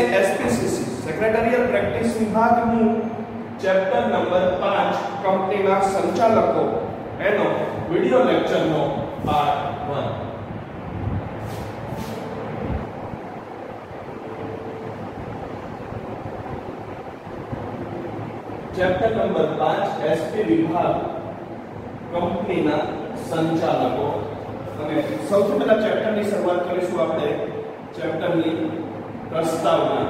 SPCC secretarial practice વિભાગનું chapter number 5 કંપનીના સંચાલકો એનો વિડિયો લેક્ચરનો પાર્ટ 1. ચેપ્ટર નંબર 5 એસપી વિભાગ કંપનીના સંચાલકો. અને સૌથી પહેલા ચેપ્ટરની શરૂઆત કરીશું આપણે ચેપ્ટરની પ્રસ્તાવના.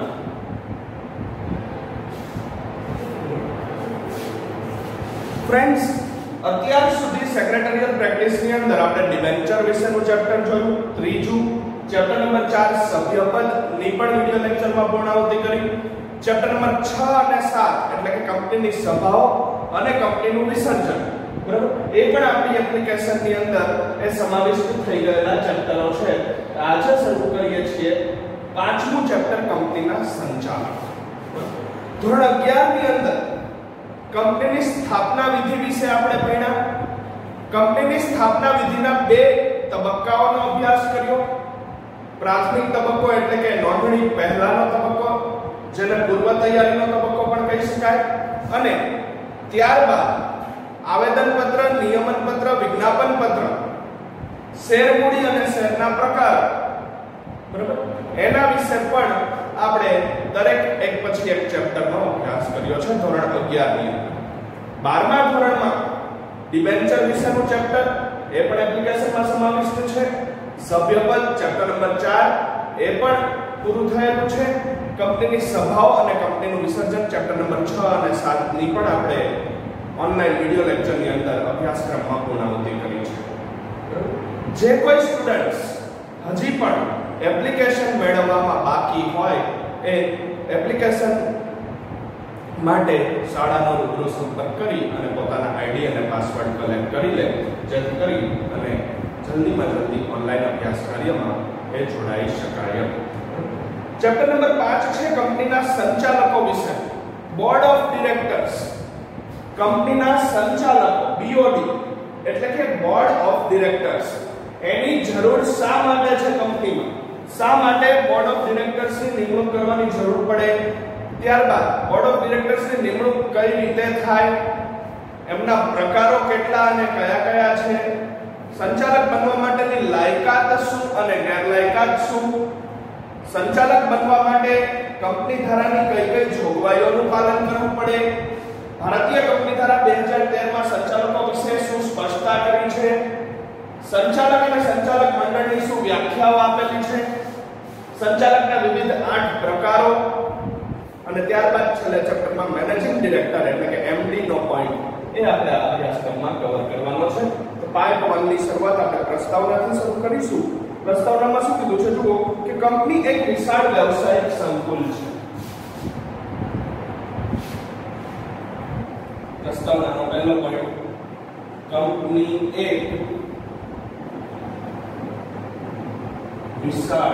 ફ્રેન્ડ્સ, અત્યાર સુધી સેક્રેટરીયલ પ્રેક્ટિસની અંદર આપણે ડિબેન્ચર વિશેનું ચેપ્ટર જોયું. ત્રીજું ચેપ્ટર નંબર 4 સભ્યપદ ની પણ વિડિયો લેક્ચરમાં પૂર્ણાવૃત્તિ કરી. ચેપ્ટર નંબર 6 અને 7 એટલે કે કંપનીની સભાઓ અને કંપનીનું વિસર્જન, બરાબર, એ પણ આપણી એપ્લિકેશનની અંદર એ સમાવિષ્ટ થઈ ગયેલા ચેપ્ટરો છે. આજે શરૂ કરીએ છીએ 5મું ચેપ્ટર કંપનીના સંચાલક. ધોરણ 11 ની અંદર કંપનીની સ્થાપના વિધિ વિશે આપણે ભણ્યા. કંપનીની સ્થાપના વિધિના 2 તબક્કાઓનો અભ્યાસ કર્યો. પ્રાથમિક તબક્કો એટલે કે નોંધણી પહેલાનો તબક્કો, જેને પૂર્વ તૈયારીનો તબક્કો પણ કહી શકાય, અને ત્યારબાદ આવેદનપત્ર, નિયમનપત્ર, વિજ્ઞાપનપત્ર, શેર મૂડી અને શેરના પ્રકાર, બરાબર, એના વિશે પણ આપણે દરેક એક પછી એક ચેપ્ટરનો અભ્યાસ કર્યો છે ધોરણ 11 ની અંદર. 12મા ધોરણમાં ડિબેન્ચર વિશેનું ચેપ્ટર એ પણ એપ્લિકેશનમાં સમાવિષ્ટ છે. સભ્યપદ ચેપ્ટર નંબર 4 એ પણ પૂરું થયેલું છે. કંપનીની સભાઓ અને કંપનીનું વિસર્જન ચેપ્ટર નંબર 6 અને 7 ની પણ આપણે ઓનલાઈન વિડિયો લેક્ચરની અંદર અભ્યાસક્રમમાં પૂર્ણાવૃત્તિ કરી છે. જે કોઈ સ્ટુડન્ટ્સ હજી પણ એપ્લિકેશન મેળવવામાં બાકી હોય એ એપ્લિકેશન માટે શાળાનો રૂબરૂ સંપર્ક કરી અને પોતાના આઈડી અને પાસવર્ડ કલેક્ટ કરી લે, જેથી કરી અને જલ્દીમાં જલ્દી ઓનલાઈન અભ્યાસ કાર્યમાં એ જોડાઈ શકાય. ચેપ્ટર નંબર 5 છે કંપનીના સંચાલકો વિશે. Board of directors. કંપનીના સંચાલકો, BOD એટલે કે બોર્ડ ઓફ ડિરેક્ટર્સ, એની જરૂર શા માટે છે કંપનીમાં? શા માટે બોર્ડ ઓફ ડિરેક્ટર્સની નિમણૂક કરવાની જરૂર પડે? ત્યારબાદ બોર્ડ ઓફ ડિરેક્ટર્સની નિમણૂક કઈ રીતે થાય? એમના પ્રકારો કેટલા અને કયા કયા છે? સંચાલક બનવા માટેની લાયકાત શું અને ગેરલાયકાત શું? સંચાલક બનવા માટે કંપની ધારાની કઈ કઈ જોગવાઈઓનું પાલન કરવું પડે? ભારતીય કંપની ધારા 2013 માં સંચાલકો વિશે શું સ્પષ્ટતા કરી છે? સંચાલક અને સંચાલક મંડળની શું વ્યાખ્યાઓ આપેલી છે? સંચાલકના વિવિધ 8 પ્રકારો, અને ત્યારબાદ છેલ્લા ચેપ્ટરમાં મેનેજિંગ ડિરેક્ટર એટલે કે MD નો પોઈન્ટ એ આપણે આ અભ્યાસક્રમમાં કવર કરવાનો છે. તો પાર્ટ 1 ની શરૂઆત આપણે પ્રસ્તાવનાથી શરૂ કરીશું. પ્રસ્તાવનામાં શું કીધું છે? જુઓ કે કંપની એક વિશાળ વ્યવસાયિક સંકુલ છે. પ્રસ્તાવનાનો પહેલો પોઈન્ટ, કંપની એક વિશાળ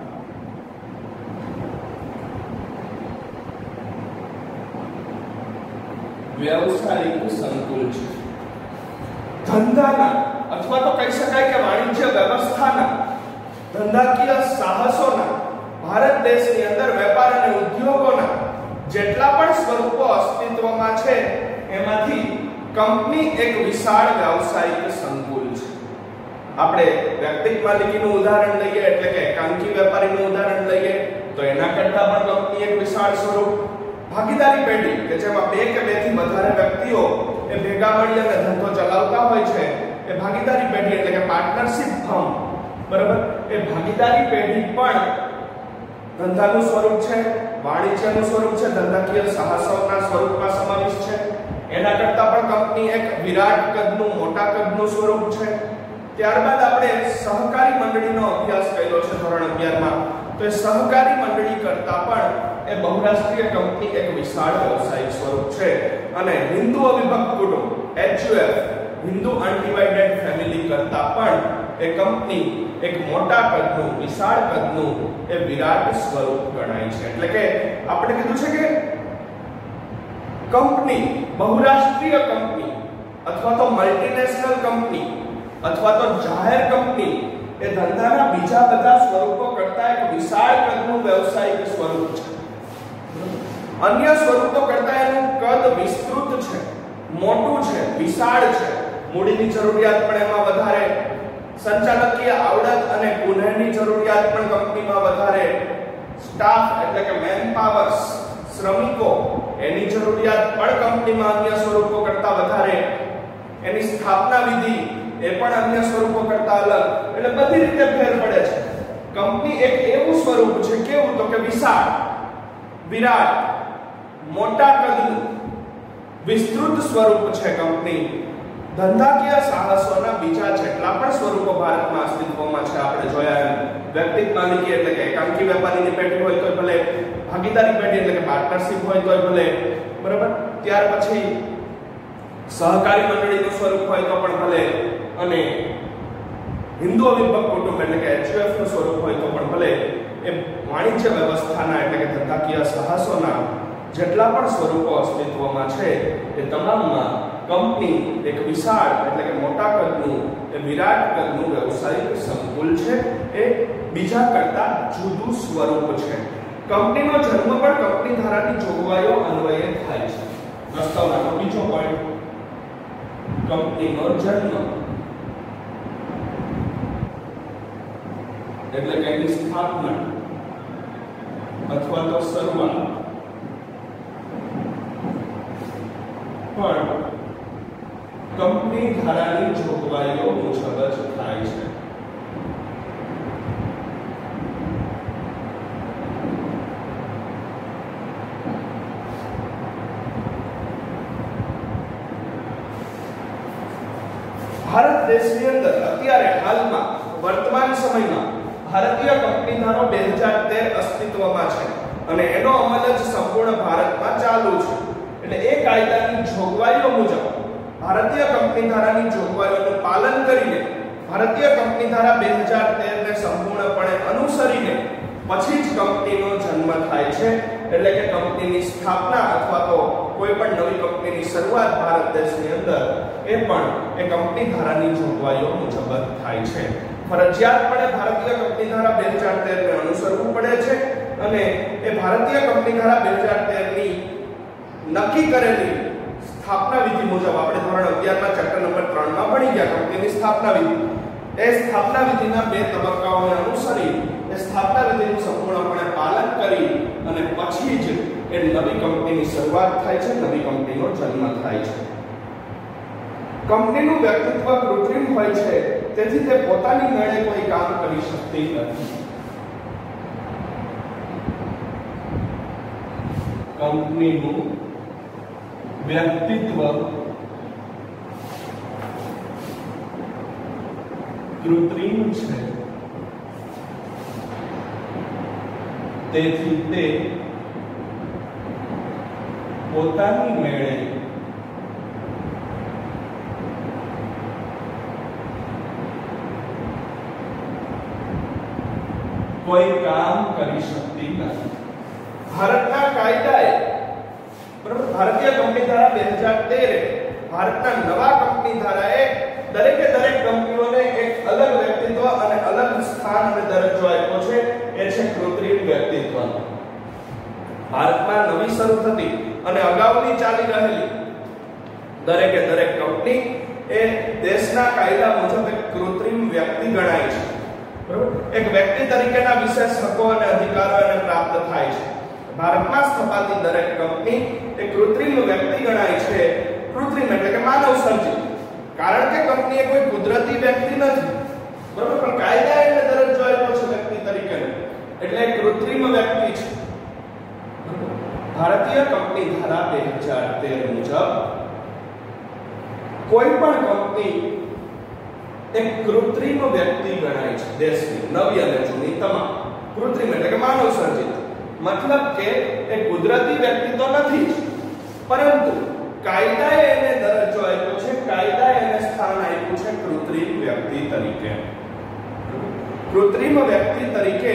વ્યવસાયિક સંકુલ છે. ધંધાના અથવા તો કહી શકાય કે વાણિજ્ય વ્યવસ્થાના, ધંધાકીય સાહસોના, ભારત દેશની અંદર વેપાર અને ઉદ્યોગોના જેટલા પણ સ્વરૂપો અસ્તિત્વમાં છે એમાંથી કંપની એક વિશાળ વ્યવસાયિક સંકુલ છે. આપણે વ્યક્તિગત માલિકીનું ઉદાહરણ લઈએ એટલે કે એકાંકી વેપારીનું ઉદાહરણ લઈએ તો એના કરતા પણ કંપની એક વિશાળ સ્વરૂપ. ભાગીદારી પેઢી કે જેમાં 2 કે 2 થી વધારે વ્યક્તિઓ એ ભેગા મળી અને ધંધો ચલાવતા હોય છે એ ભાગીદારી પેઢી એટલે કે પાર્ટનરશિપ ફર્મ, બરાબર, એ ભાગીદારી પેઢી પણ ધંધાનું સ્વરૂપ છે, વાણિજ્યનું સ્વરૂપ છે, ધંધાકીય સાહસોના સ્વરૂપમાં સમાવિષ્ટ છે. એના કરતા પણ કંપની એક વિરાટ કદનું, મોટા કદનું સ્વરૂપ છે. ત્યારબાદ આપણે સહકારી મંડળીનો અભ્યાસ કર્યો છે ધોરણ 11 માં. તો એ સહકારી મંડળી કરતા પણ એ બહુરાષ્ટ્રીય કંપની એક વિશાળ વ્યવસાયિક સ્વરૂપ છે. અને હિન્દુ અવિભક્ત કુટુંબ HUF, હિન્દુ અનડિવાઇડેડ ફેમિલી કરતા પણ એ કંપની એક મોટા કદનું, વિશાળ કદનું એ વિરાટ સ્વરૂપ ગણાય છે. એટલે કે આપણે કીધું છે કે કંપની, બહુરાષ્ટ્રીય કંપની અથવા તો મલ્ટીનેશનલ કંપની અથવા તો જાહેર કંપની એ ધંધાના બીજા બધા સ્વરૂપો કરતા એક વિશાળ કદનું વ્યવસાયિક સ્વરૂપ છે. અન્ય સ્વરૂપો કરતાં એનું કદ વિસ્તૃત છે, મોટું છે, વિશાળ છે. મૂડીની જરૂરિયાત પણ એમાં વધારે, સંચાલકીય આવડત અને પુનઃની જરૂરિયાત પણ કંપનીમાં વધારે, સ્ટાફ એટલે કે મેન પાવર્સ, શ્રમિકો એની જરૂરિયાત પણ કંપનીમાં અન્ય સ્વરૂપો કરતાં વધારે, એની સ્થાપના વિધિ એ પણ અન્ય સ્વરૂપો કરતાં અલગ, એટલે બધી રીતે ફેર પડે છે. કંપની એક એવું સ્વરૂપ છે, કેવું તો કે વિશાળ, વિરાટ, મોટા કદનું, વિસ્તૃત સ્વરૂપ છે કંપની. ધંધાકીય સાહસોના બીજા જેટલા પણ સ્વરૂપો ભારતમાં અસ્તિત્વમાં છે આપણે જોયા એમ. વ્યક્તિગત માલિકી એટલે કે એકાંકી વેપારીની પેઢી હોય તો ભલે, ભાગીદારી પેઢી એટલે કે પાર્ટનરશિપ હોય તો ભલે, બરાબર. ત્યાર પછી સહકારી મંડળીનું સ્વરૂપ હોય તો પણ ભલે, અને હિન્દુ અવિભક્ત કુટુંબ એટલે કે HUF નું સ્વરૂપ હોય તો પણ ભલે. એ વાણિજ્ય વ્યવસ્થાના એટલે કે ધંધાકીય સાહસોના જેટલા પણ સ્વરૂપો અસ્તિત્વમાં છે એ તમામમાં કંપની એક વિશાળ એટલે કે મોટા કદનું, એ વિરાટ કદનું વ્યવસાયિક સંકુલ છે. એ બીજા કરતા જુદું સ્વરૂપ છે. કંપનીનો જન્મ પણ કંપની ધારાની જોગવાઈઓ અન્વયે થાય છે. પ્રસ્તાવનાનો બીજો પોઈન્ટ, કંપનીનો જન્મ એટલે કે એની સ્થાપના અથવા તો શરૂઆત પણ કંપની ધારાની જોગવાઈઓ મુજબ જ થાય છે. ભારત દેશની અંદર અત્યારે હાલમાં વર્તમાન સમયમાં ભારતીય કંપની ધારો 2013 અસ્તિત્વમાં છે અને એનો અમલ જ સંપૂર્ણ ભારતમાં ચાલુ છે. એટલે એ કાયદાની જોગવાઈઓ મુજબ ભારતીય કંપની ધારાની જોગવાઈઓનું પાલન કરીને, ભારતીય કંપની ધારા 2013 ને સંપૂર્ણપણે અનુસરીને પછી જ કંપનીનો જન્મ થાય છે. એટલે કે કંપનીની સ્થાપના અથવા તો કોઈ પણ નવી કંપનીની શરૂઆત ભારત દેશની અંદર એ પણ એ કંપની ધારાની જોગવાઈઓ મુજબ થાય છે. ફરજિયાતપણે ભારતીય કંપની ધારા 2013 ને અનુસરવું પડે છે અને એ ભારતીય કંપની ધારા 2013 ની નક્કી કરેલી સ્થાપના વિધિ મુજબ આપણે ધોરણ 11 માં ચેપ્ટર નંબર 3 માં ભણી ગયા કંપનીની સ્થાપના વિધિ. એ સ્થાપના વિધિના 2 તબક્કાઓને અનુસરી એ સ્થાપના વિધિનું સંપૂર્ણપણે પાલન કરી અને પછી જ એ નવી કંપનીની શરૂઆત થાય છે, નવી કંપનીનો જન્મ થાય છે. કંપનીનું વ્યક્તિત્વ કૃત્રિમ હોય છે, તેથી તે પોતાની મેળે કોઈ કામ કરી શકતી નથી. કંપનીનું વ્યક્તિત્વ કૃત્રિમ છે, તેથી તે પોતાની મેળે કોઈ કામ કરી શકતી નથી. ભારતના કાયદાએ, બરાબર, ભારતીય કંપની ધારા 2013 ભારતના નવા કંપની ધારાએ દરેકે દરેક કંપનીઓને એક અલગ વ્યક્તિત્વ અને અલગ સ્થાન અને દરજ્જો આપ્યો છે. એ છે કૃત્રિમ વ્યક્તિત્વ. ભારતમાં નવી શરૂ થતી અને અગાઉની ચાલી રહેલી દરેકે દરેક કંપની એ દેશના કાયદા મુજબ એક કૃત્રિમ વ્યક્તિ ગણાય છે. બરાબર, એક વ્યક્તિ તરીકેના વિશેષ હકો અને અધિકારો એને પ્રાપ્ત થાય છે. ભારતમાં સ્થપાતી દરેક કંપની એ કૃત્રિમ વ્યક્તિ ગણાય છે. કૃત્રિમ એટલે કે માનવ સર્જિત, કારણ કે કંપની એ કોઈ કુદરતી વ્યક્તિ નથી, બરાબર, પણ કાયદા એને દરજ્જો આપ્યો છે વ્યક્તિ તરીકેનો, એટલે કૃત્રિમ વ્યક્તિ છે. ભારતીય કંપની ધારા 2013 મુજબ કોઈ પણ કંપની એક કૃત્રિમ વ્યક્તિ ગણાય છે. દેશની નવી અને જૂની તમામ કૃત્રિમ એટલે કે માનવ સર્જિત, મતલબ કે એ કુદરતી વ્યક્તિ તો નથી જ, પરંતુ કાયદાએ એને દરજ્જો આપ્યો છે, કાયદાએ એને સ્થાન આપ્યું છે કૃત્રિમ વ્યક્તિ તરીકે. કૃત્રિમ વ્યક્તિ તરીકે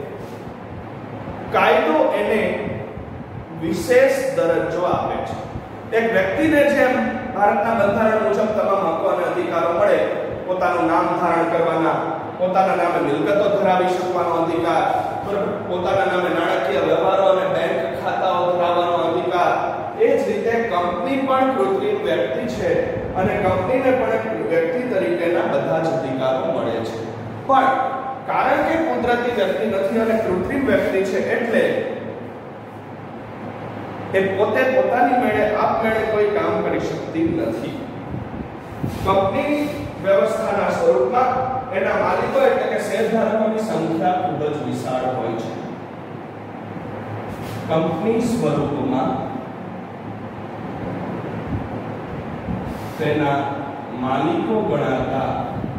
કાયદો એને વિશેષ દરજ્જો આપે છે. એક વ્યક્તિને જેમ ભારતના બંધારણ મુજબ તમામ હકો અને અધિકારો મળે, પોતાનું નામ ધારણ કરવાના, પોતાના નામે મિલકતો ધરાવી શકવાનો અધિકાર, બરાબર, પોતાના નામે નાણાકીય વ્યવહારો અને બેંક ખાતાઓ ધરાવવાનો અધિકાર. એ જ રીતે કંપની પણ કૃત્રિમ વ્યક્તિ છે અને કંપનીને પણ એક વ્યક્તિ તરીકેના બધા જ અધિકારો મળે છે. પણ કારણ કે કુદરતી વ્યક્તિ નથી અને કૃત્રિમ વ્યક્તિ છે એટલે એ પોતે પોતાની મેળે આપમેળે કોઈ કામ કરી શકતી નથી. કંપની વ્યવસ્થાના સ્વરૂપમાં એના માલિકો એટલે કે શેરધારકોની સંખ્યા ખૂબ જ વિશાળ હોય છે. કંપની સ્વરૂપમાં તેના માલિકો ગણાતા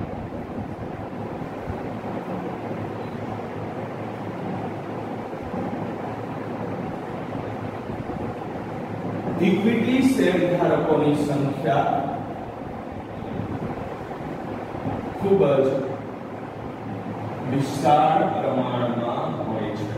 ઇક્વિટી શેરધારકોની સંખ્યા ખૂબ જ વિશાળ પ્રમાણમાં હોય છે.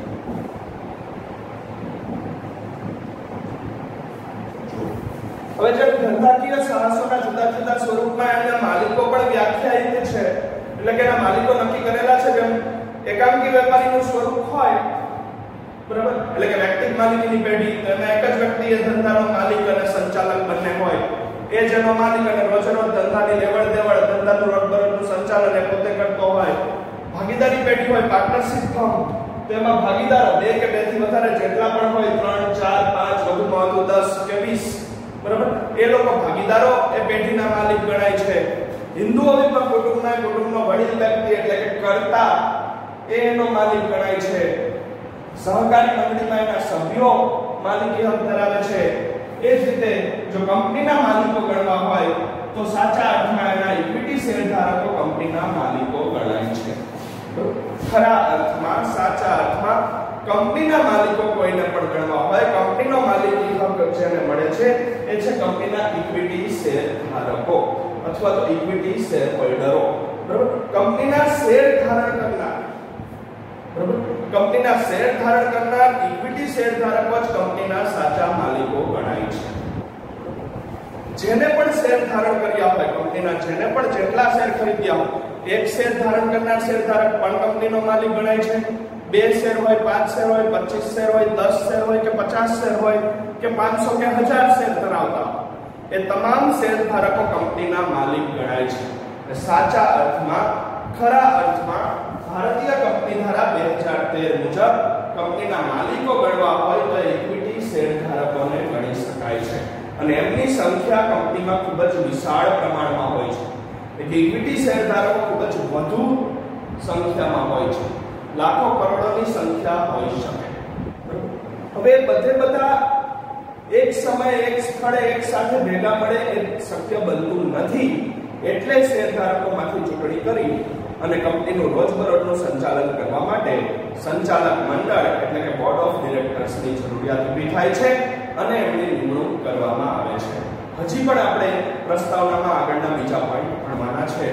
હવે જેમ ધંધાકીય સાહસોના જુદા જુદા સ્વરૂપમાં એના માલિકો પણ વ્યાખ્યાયિત છે, એટલે કે એના માલિકો નક્કી કરેલા છે. જેમ એકાંકી વેપારીનું સ્વરૂપ હોય, બરાબર, એટલે કે વ્યક્તિગત માલિકીની પેઢી, તેમાં એક જ વ્યક્તિ એ ધંધાનો માલિક અને સંચાલક બંને હોય. એ જેનો માલિક અને રોજનો ધંધાની લેવડ દેવડ, ધંધાનું રોજબરોજનું સંચાલન એ પોતે કરતો હોય. ભાગીદારી પેઢી હોય, પાર્ટનરશિપ ફર્મ, તેમાં ભાગીદારો બે કે બે થી વધારે જેટલા પણ હોય, 3 4 5 વધુમાં વધુ 10 કે 20, બરાબર, એ લોકો ભાગીદારો એ પેઢીના માલિક ગણાય છે. હિન્દુઓ પણ કુટુંબનો વડીલ વ્યક્તિ એટલે કે કર્તા એ એનો માલિક ગણાય છે. સહકારી મંડળીમાં એના સભ્યો માલિકી હક ધરાવે છે. એ જ રીતે જો કંપનીના માલિકો ગણવા હોય તો સાચા અર્થમાં એના ઇક્વિટી શેરધારકો કંપનીના માલિકો ગણાય છે. ખરા અર્થમાં, સાચા અર્થમાં કંપનીના માલિકો કોઈને પણ ગણવા હોય, કંપનીનો માલિકી હક જેને મળે છે એ છે કંપનીના ઇક્વિટી શેરધારકો અથવા તો ઇક્વિટી શેર હોલ્ડરો. બરાબર, કંપનીના શેર ધારણ કરનાર, બરાબર, કંપનીના શેર ધારણ કરનાર ઇક્વિટી શેરધારકો જ કંપનીના સાચા માલિકો ગણાય છે. જેને પણ શેર ધારણ કર્યા હોય, કંપનીના જેને પણ જેટલા શેર ખરીદ્યા હોય, એક શેર ધારણ કરનાર શેરધારક પણ કંપનીનો માલિક ગણાય છે. 2 શેર હોય, 5 શેર હોય, 25 શેર હોય, 10 શેર હોય કે 50 શેર હોય કે 500 કે 1000 શેર ધરાવતા એ તમામ શેરધારકો કંપનીના માલિક ગણાય છે. સાચા અર્થમાં, ખરા અર્થમાં ભારતીય કંપની ધારા 2013 મુજબ કંપનીના માલિકો ગણવા હોય તો ઇક્વિટી શેરધારકોને ગણી શકાય છે અને એમની સંખ્યા કંપનીમાં ખૂબ જ વિશાળ પ્રમાણમાં હોય છે. એટલે ઇક્વિટી શેરધારકો ખૂબ જ વધુ સંખ્યામાં હોય છે, લાખો કરોડોની સંખ્યા હોઈ શકે. હવે બધા એક સમયે એક સ્થળે એક સાથે ભેગા મળે એ શક્ય બનતું નથી. એટલે શેરધારકોમાંથી ચૂંટણી કરી અને કંપનીનું રોજબરોજનું સંચાલન કરવા માટે સંચાલક મંડળ એટલે કે બોર્ડ ઓફ ડિરેક્ટર્સની જરૂરિયાત ઊભી થાય છે અને એમની નિમણૂક કરવામાં આવે છે. હજી પણ આપણે પ્રસ્તાવનામાં આગળના બીજા પોઈન્ટ ભણવાના છે.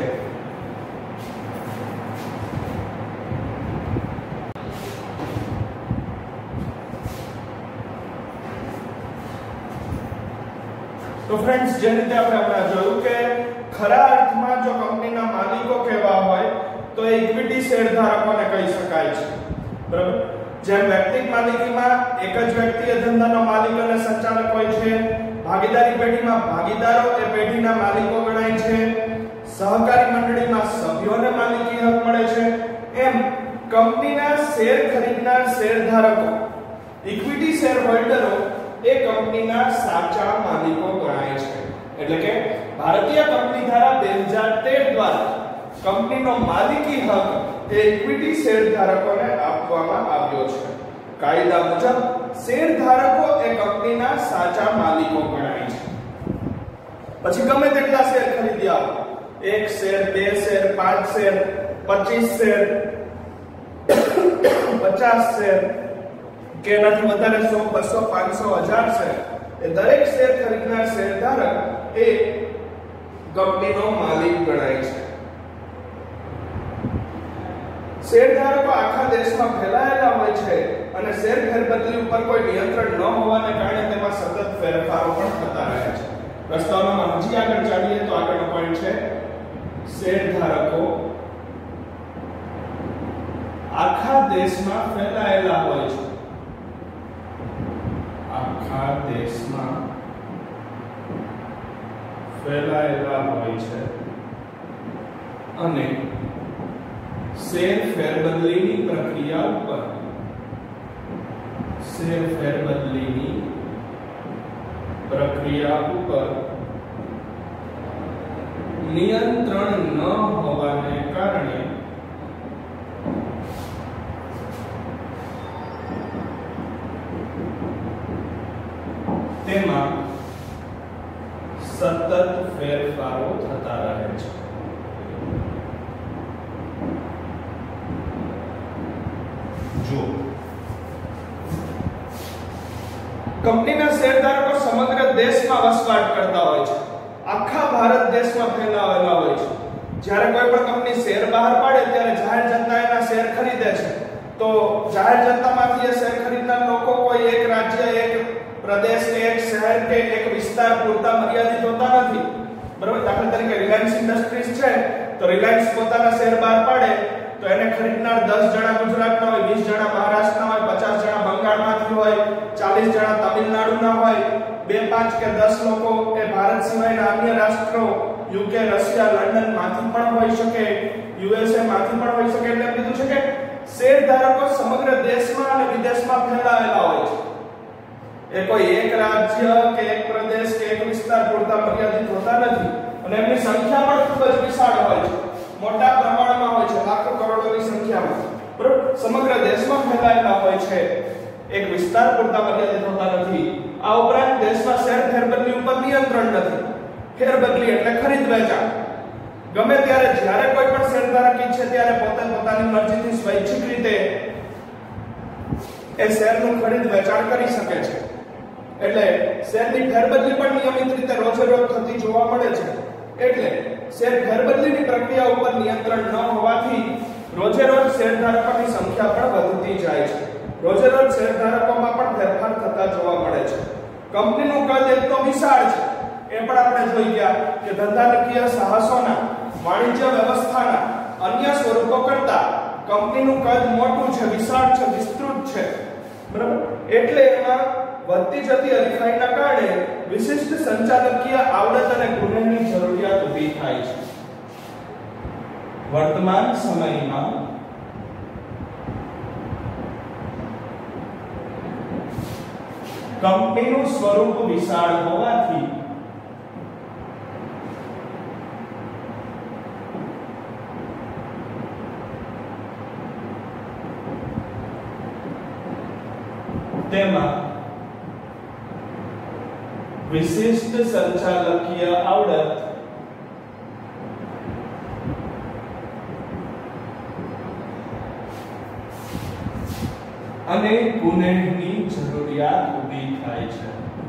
તો ફ્રેન્ડ્સ, જે રીતે આપણે હમણાં જોયું કે ખરા અર્થમાં જો કંપનીના માલિકો કહેવા હોય તો એ ઇક્વિટી શેરધારકોને કહી શકાય છે. બરાબર, જેમ વ્યક્તિગત માલિકીમાં એક જ વ્યક્તિ એ ધંધાનો માલિક અને સંચાલક હોય છે, ભાગીદારી પેઢીમાં ભાગીદારો એ પેઢીના માલિકો ગણાય છે, સહકારી મંડળીમાં સભ્યોને માલિકી હક મળે છે, એમ કંપનીના શેર ખરીદનાર શેરધારકો ઇક્વિટી શેર હોલ્ડરો એ કંપનીના સાચા માલિકો ગણાય છે. એટલે કે ભારતીય કંપની ધારા 2013 દ્વારા કંપનીનો માલિકી હક એ ઇક્વિટી શેરધારકોને આપવામાં આવ્યો છે. કાયદા મુજબ શેરધારકો એ કંપનીના સાચા માલિકો ગણાય છે. પછી ગમે તેટલા શેર ખરીદ્યા હોય, 1 share, 2 share, 5 share, 25 share, 50 share કે એનાથી વધારે 100, 200, 500, 1000 શેર, એ દરેક શેર ખરીદનાર શેરધારક એ કંપનીનો માલિક ગણાય છે. શેરધારકો આખા દેશમાં ફેલાયેલા હોય છે અને શેર ફેરબદલી ઉપર કોઈ નિયંત્રણ ન હોવાને કારણે તેમાં સતત ફેરફારો પણ થતા રહે છે. પ્રસ્તાવનામાં હજી આગળ ચાલીએ તો આગળનો પોઈન્ટ છે શેરધારકો આખા દેશમાં ફેલાયેલા હોય છે, આખા દેશમાં ફેલાયેલા હોય છે અને શેર ફેરબદલીની પ્રક્રિયા ઉપર નિયંત્રણ ન હોવાને કારણે તેમાં સતત ફેરફારો થતા રહે છે. જો કંપનીના શેરધારકો સમગ્ર દેશમાં વસવાટ કરતા હોય છે, આખા ભારત દેશમાં ફેલાવેલા હોય છે. જ્યારે કોઈ પણ કંપની શેર બહાર પાડે ત્યારે જાહેર જનતા એના શેર ખરીદે છે. તો જાહેર જનતામાંથી એ શેર ખરીદનાર લોકો કોઈ એક રાજ્ય, એક પ્રદેશ કે એક શહેર કે એક વિસ્તાર પૂરતા મર્યાદિત હોતા નથી. બરાબર? દાખલા તરીકે રિલાયન્સ ઇન્ડસ્ટ્રીઝ છે, તો રિલાયન્સ પોતાના શેર બહાર પાડે તો એને ખરીદનાર 10 જણા ગુજરાતના હોય, 20 જણા મહારાષ્ટ્રના હોય, 50 જણા બંગાળમાંથી હોય, 40 જણા તમિલનાડુના હોય, 2, 5 કે 10 લોકો એ ભારત સિવાયના અન્ય રાષ્ટ્રો યુકે, રશિયા, લંડન માંથી પણ હોઈ શકે, યુએસએ માંથી પણ હોઈ શકે. એટલે કીધું છે કે શેરધારકો સમગ્ર દેશમાં અને વિદેશમાં ફેલાયેલા હોય છે. એ કોઈ એક રાજ્ય કે એક પ્રદેશ કે એક વિસ્તાર પૂરતા મર્યાદિત હોતા નથી અને એમની સંખ્યા પણ ખૂબ જ વિશાળ હોય છે, મોટા પ્રમાણમાં હોય છે, લાખો કરોડોની સંખ્યામાં. બરાબર? સમગ્ર દેશમાં ફેલાયેલા હોય છે, એક વિસ્તાર પૂરતા મર્યાદિત હોતા નથી. આ ઉપરાંત દેશમાં શેર ફેરબદલી ઉપર નિયંત્રણ નથી. ફેરબદલી એટલે ખરીદ વેચાણ. ગમે ત્યારે જ્યારે કોઈ પણ શેરધારક ઈચ્છે ત્યારે પોતાની મરજીથી સ્વૈચ્છિક રીતે એ શેરનું ખરીદ વેચાણ કરી શકે છે. એટલે શેરની ફેરબદલી પણ નિયમિત રીતે રોજે રોજ થતી જોવા મળે છે. એટલે શેર ફેરબદલીની પ્રક્રિયા ઉપર નિયંત્રણ ન હોવાથી રોજે રોજ શેરધારકોની સંખ્યા પણ વધતી જાય છે. રોજે રોજ શેરધારકોમાં પણ ફેરફાર થતા જોવા મળે છે. કંપનીનું કદ એક તો વિશાળ છે, એ પણ આપણે જોઈ ગયા કે ધંધાકીય સાહસોના, વાણિજ્ય વ્યવસ્થાના અન્ય સ્વરૂપો કરતા કંપનીનું કદ મોટું છે, વિશાળ છે, વિસ્તૃત છે. બરાબર? એટલે એમાં વધતી જતી હરીફાઈના કારણે વિશિષ્ટ સંચાલકીય આવડત અને ગુણની જરૂરિયાત ઊભી થાય છે. વર્તમાન સમયમાં કંપનીનું સ્વરૂપ વિશાળ હોવાથી તેમાં વિશિષ્ટ સંચાલકીય આવડત અને ગુણની જરૂરિયાત ઊભી થાય છે.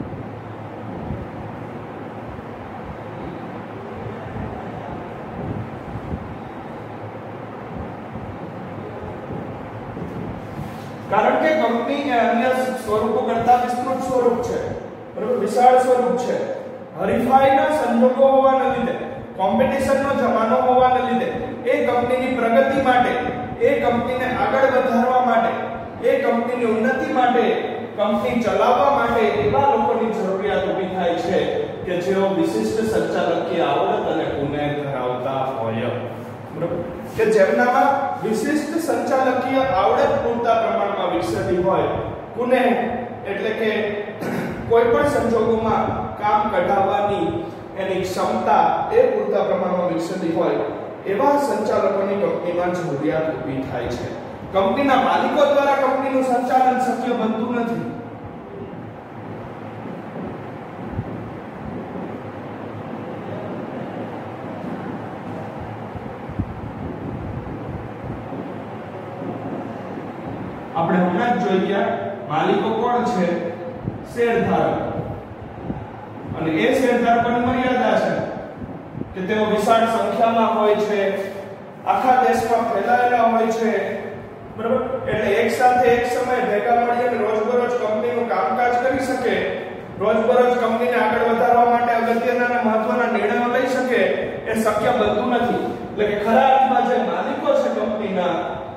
કારણ કે કંપની અન્ય સ્વરૂપો કરતા વિસ્તૃત સ્વરૂપ છે, બરાબર? વિશાળ સ્વરૂપ છે. હરીફાઈના સંજોગો હોવાના લીધે, કોમ્પિટિશનનો જમાનો હોવાના લીધે એ કંપનીની પ્રગતિ માટે, એ કંપનીને આગળ વધારવા માટે, એ કંપનીની ઉન્નતિ માટે, કંપની ચલાવવા માટે એવા લોકોની જરૂરિયાત ઊભી થાય છે કે જેઓ વિશિષ્ટ સંચાલકીય આવડત અને ગુણ ધરાવતા હોય. બરાબર? કે જેમનામાં વિશિષ્ટ સંચાલકીય આવડત પૂરતા પ્રમાણમાં વિકસેલી હોય. ગુને એટલે કે કોઈ પણ સંજોગોમાં કામ કઢાવવાની એની ક્ષમતા એ પૂરતા પ્રમાણમાં વિકસેલી હોય એવા સંચાલકોની કંપનીમાં જરૂરિયાત ઊભી થાય છે. કંપનીના માલિકો દ્વારા કંપનીનું સંચાલન શક્ય બનતું નથી. આપણે હમણાં જ જોઈ ગયા માલિકો કોણ છે? શેરધારક. અને એ શેરધારકોની મર્યાદા છે કે તેઓ વિશાળ સંખ્યામાં હોય છે, આખા દેશમાં ફેલાયેલા હોય છે. બરાબર? એટલે એક સાથે એક સમયે ભેગા મળી અને રોજબરોજ કંપનીનું કામકાજ કરી શકે, રોજબરોજ કંપનીને આગળ વધારવા માટે અગત્યના અને મહત્વના નિર્ણયો લઈ શકે, એ શક્ય બનતું નથી. એટલે કે ખરા અર્થમાં જે માલિકો છે કંપનીના,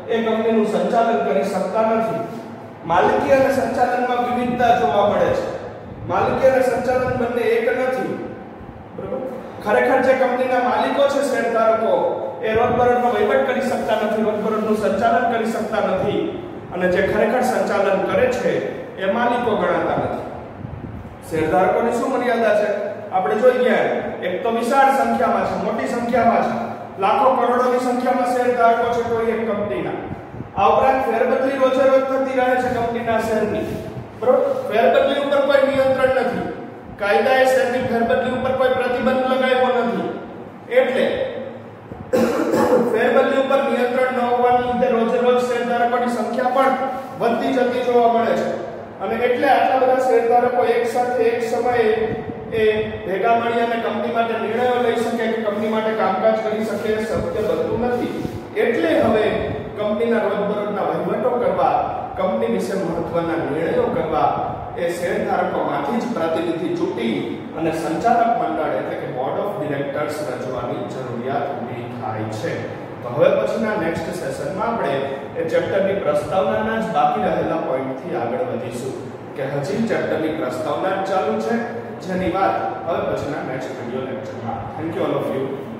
એ કંપનીનું સંચાલન કરી શકતા નથી. માલિકી અને સંચાલનમાં વિવિધતા જોવા મળે છે. માલિકી અને સંચાલન બંને એક નથી. બરાબર? ખરેખર જે કંપનીના માલિકો છે, શેરધારકો, એ રોજબરોજનો વહીવટ કરી શકતા નથી, રોજબરોજનું સંચાલન કરી શકતા નથી, અને જે ખરેખર સંચાલન કરે છે એ માલિકો ગણાતા નથી. શેરધારકોની શું મર્યાદા છે? આપણે જોઈ ગયા, એક તો વિશાળ સંખ્યામાં છે, મોટી સંખ્યામાં છે, લાખો કરોડોની સંખ્યામાં શેરધારકો છે કોઈ એક કંપનીના. આ ઉપરાંત ફેરબદલી રોજે રોજ થતી રહે છે કંપનીના શેરની. બરોબર? ફેરબદલી ઉપર કોઈ નિયંત્રણ નથી. કાયદાએ શેરની ફેરબદલી ઉપર કોઈ પ્રતિબંધ લગાવ્યો નથી. એટલે ફેરબદલી ઉપર નિયંત્રણ ન હોવાને લીધે રોજે રોજ શેરધારકોની સંખ્યા પણ વધતી જતી જોવા મળે છે. અને એટલે આટલા બધા શેરધારકો એક સાથે એક સમયે એ ભેગા મળી અને કંપની માટે નિર્ણયો લઈ શકે કે કંપની માટે કામકાજ કરી શકે એ શક્ય બનતું નથી. એટલે હવે કંપનીના રોજબરોજના વહીવટો કરવા, કંપની વિશે મહત્વના નિર્ણયો કરવા એ શેરધારકોમાંથી જ પ્રતિનિધિ ચૂંટી અને સંચાલક મંડળ એટલે કે બોર્ડ ઓફ ડિરેક્ટર્સ રચવાની જરૂરિયાત ઊભી થાય છે. તો હવે પછીના નેક્સ્ટ સેશનમાં આપણે એ ચેપ્ટરની પ્રસ્તાવનાના જ બાકી રહેલા પોઈન્ટથી આગળ વધીશું કે હજી ચેપ્ટરની પ્રસ્તાવના જ ચાલુ છે, જેની વાત હવે પછીના નેક્સ્ટ વિડિયો લેક્ચરમાં. Thank you all of you.